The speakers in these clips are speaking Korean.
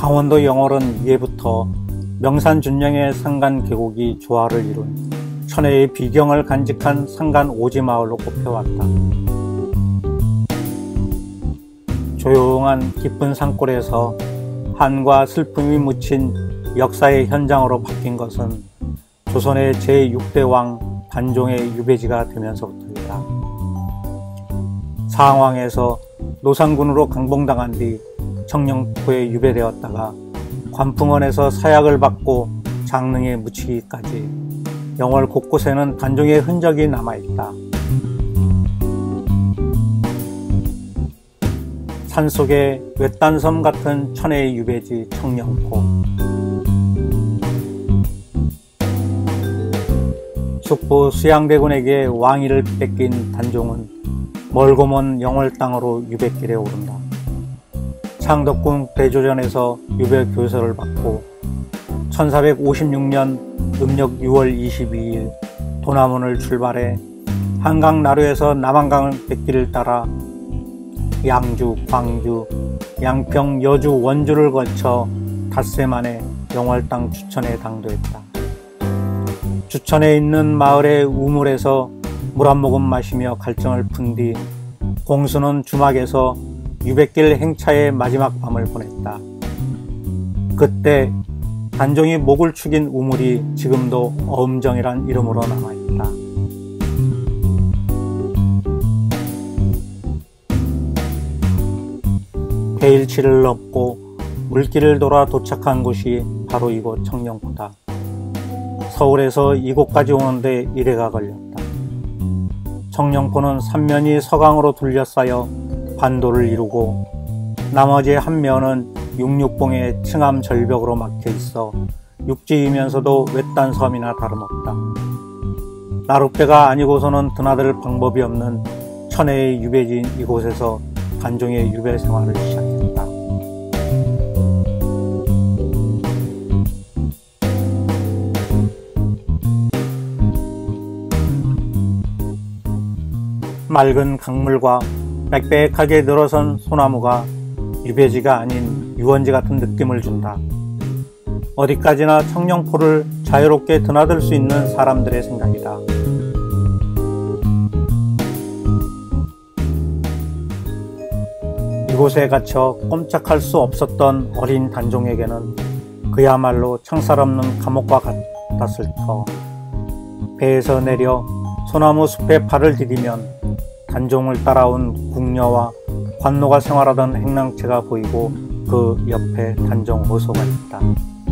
강원도 영월은 예부터 명산준령의 산간 계곡이 조화를 이룬 천혜의 비경을 간직한 산간 오지마을로 꼽혀왔다. 조용한 깊은 산골에서 한과 슬픔이 묻힌 역사의 현장으로 바뀐 것은 조선의 제6대 왕 단종의 유배지가 되면서부터이다. 상황에서 노상군으로 강봉당한 뒤 청령포에 유배되었다가 관풍원에서 사약을 받고 장릉에 묻히기까지 영월 곳곳에는 단종의 흔적이 남아있다. 산속의 외딴섬 같은 천혜의 유배지 청령포. 숙부 수양대군에게 왕위를 뺏긴 단종은 멀고 먼 영월 땅으로 유배길에 오른다. 창덕궁 대조전에서 유배 교서를 받고 1456년 음력 6월 22일 도남원을 출발해 한강 나루에서 남한강 백길을 따라 양주, 광주, 양평, 여주, 원주를 거쳐 닷새 만에 영월 땅 주천에 당도했다. 주천에 있는 마을의 우물에서 물 한 모금 마시며 갈증을 푼 뒤 공수는 주막에서 유배길 행차의 마지막 밤을 보냈다. 그때 단종이 목을 축인 우물이 지금도 어음정이란 이름으로 남아있다. 대일치를 넘고 물길을 돌아 도착한 곳이 바로 이곳 청령포다. 서울에서 이곳까지 오는데 1회가 걸렸다. 청령포는 삼면이 서강으로 둘러싸여 반도를 이루고 나머지 한 면은 육육봉의 층암 절벽으로 막혀 있어 육지이면서도 외딴 섬이나 다름없다. 나룻배가 아니고서는 드나들 방법이 없는 천혜의 유배지인 이곳에서 단종의 유배 생활을 시작했다. 맑은 강물과 빽빽하게 늘어선 소나무가 유배지가 아닌 유원지 같은 느낌을 준다. 어디까지나 청령포를 자유롭게 드나들 수 있는 사람들의 생각이다. 이곳에 갇혀 꼼짝할 수 없었던 어린 단종에게는 그야말로 창살 없는 감옥과 같았을 터. 배에서 내려 소나무 숲에 발을 디디면 단종을 따라온 궁녀와 관노가 생활하던 행랑채가 보이고 그 옆에 단종 어소가 있다.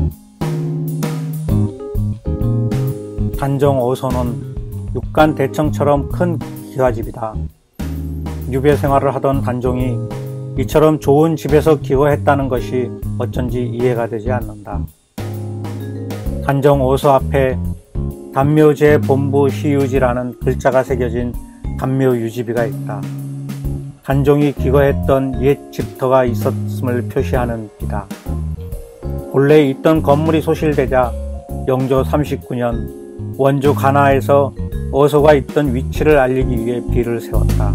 단종 어소는 육간 대청처럼 큰 기와집이다. 유배 생활을 하던 단종이 이처럼 좋은 집에서 기거했다는 것이 어쩐지 이해가 되지 않는다. 단종 어소 앞에 단묘제 본부 시유지라는 글자가 새겨진 단묘유지비가 있다. 단종이 기거했던 옛 집터가 있었음을 표시하는 비다. 본래 있던 건물이 소실되자 영조 39년 원주 간하에서 어소가 있던 위치를 알리기 위해 비를 세웠다.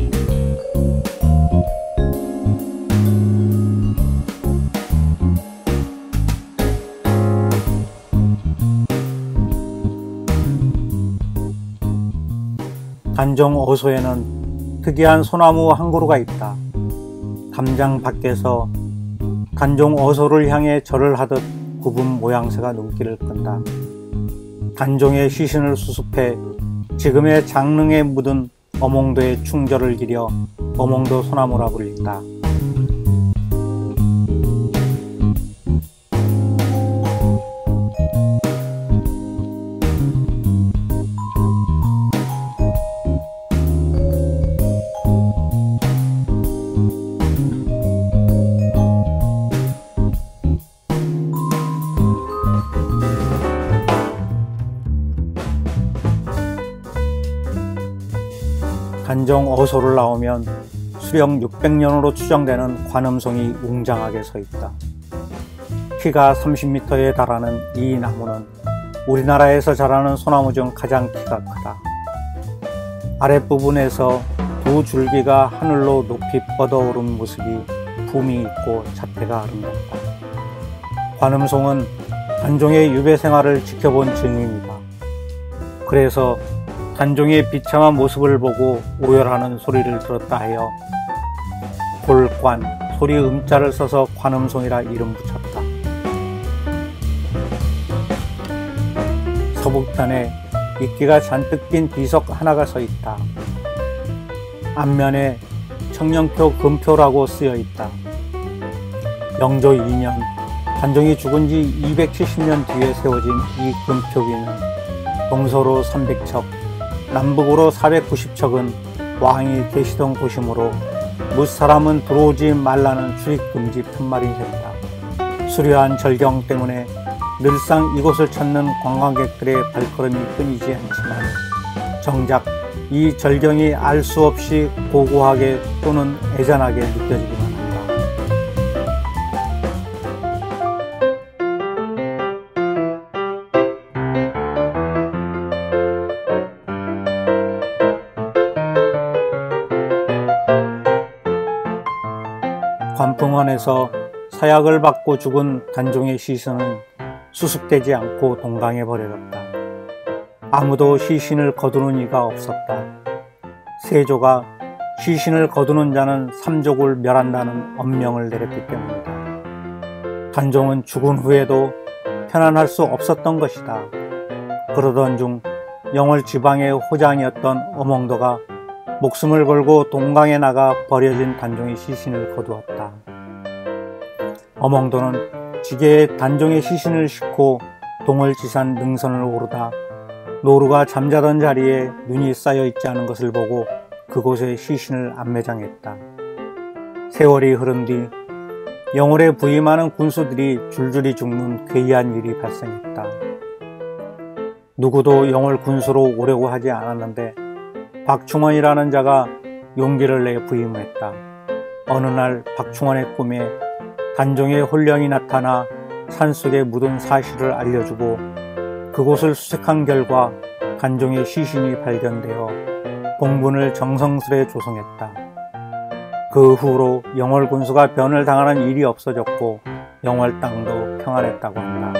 단종 어소에는 특이한 소나무 한 그루가 있다. 담장 밖에서 단종 어소를 향해 절을 하듯 굽은 모양새가 눈길을 끈다. 단종의 시신을 수습해 지금의 장릉에 묻은 어몽도의 충절을 기려 어몽도 소나무라 불린다. 단종 어소를 나오면 수령 600년으로 추정되는 관음송이 웅장하게 서 있다. 키가 30m에 달하는 이 나무는 우리나라에서 자라는 소나무 중 가장 키가 크다. 아랫부분에서 두 줄기가 하늘로 높이 뻗어오른 모습이 품이 있고 자태가 아름답다. 관음송은 단종의 유배 생활을 지켜본 증인이다. 그래서 단종의 비참한 모습을 보고 오열하는 소리를 들었다 하여 골관, 소리 음자를 써서 관음송이라 이름 붙였다. 서북편에 이끼가 잔뜩 낀 비석 하나가 서 있다. 앞면에 청령표 금표라고 쓰여 있다. 영조 2년 단종이 죽은 지 270년 뒤에 세워진 이 금표기는 동서로 300척, 남북으로 490척은 왕이 계시던 곳이므로 무사람은 들어오지 말라는 출입금지 편말이 했다. 수려한 절경 때문에 늘상 이곳을 찾는 관광객들의 발걸음이 끊이지 않지만 정작 이 절경이 알 수 없이 고고하게 또는 애잔하게 느껴지기만 한다. 관풍원에서 사약을 받고 죽은 단종의 시신은 수습되지 않고 동강에 버려졌다. 아무도 시신을 거두는 이가 없었다. 세조가 시신을 거두는 자는 삼족을 멸한다는 엄명을 내렸기 때문이다. 단종은 죽은 후에도 편안할 수 없었던 것이다. 그러던 중 영월 지방의 호장이었던 어몽도가 목숨을 걸고 동강에 나가 버려진 단종의 시신을 거두었다. 어몽도는 지게에 단종의 시신을 싣고 동월지산 능선을 오르다 노루가 잠자던 자리에 눈이 쌓여 있지 않은 것을 보고 그곳에 시신을 안매장했다. 세월이 흐른 뒤 영월에 부임하는 군수들이 줄줄이 죽는 괴이한 일이 발생했다. 누구도 영월 군수로 오려고 하지 않았는데 박충원이라는 자가 용기를 내 부임했다. 어느 날 박충원의 꿈에 단종의 혼령이 나타나 산속에 묻은 사실을 알려주고 그곳을 수색한 결과 단종의 시신이 발견되어 봉분을 정성스레 조성했다. 그 후로 영월 군수가 변을 당하는 일이 없어졌고 영월 땅도 평안했다고 한다.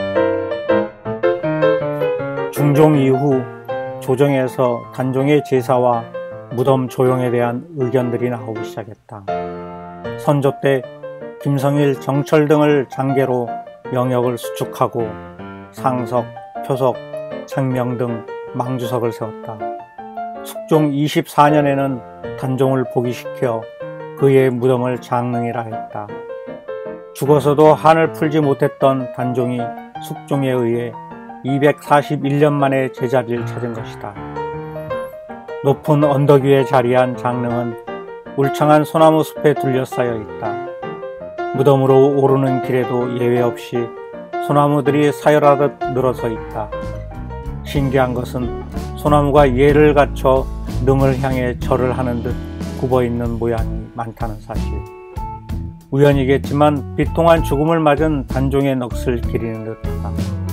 중종 이후 조정에서 단종의 제사와 무덤 조용에 대한 의견들이 나오기 시작했다. 선조 때 김성일, 정철 등을 장계로 영역을 수축하고 상석, 표석, 창명 등 망주석을 세웠다. 숙종 24년에는 단종을 복위시켜 그의 무덤을 장릉이라 했다. 죽어서도 한을 풀지 못했던 단종이 숙종에 의해 241년 만에 제자리를 찾은 것이다. 높은 언덕 위에 자리한 장릉은 울창한 소나무 숲에 둘러싸여 있다. 무덤으로 오르는 길에도 예외 없이 소나무들이 사열하듯 늘어서 있다. 신기한 것은 소나무가 예를 갖춰 능을 향해 절을 하는 듯 굽어있는 모양이 많다는 사실. 우연이겠지만 비통한 죽음을 맞은 단종의 넋을 기리는 듯하다.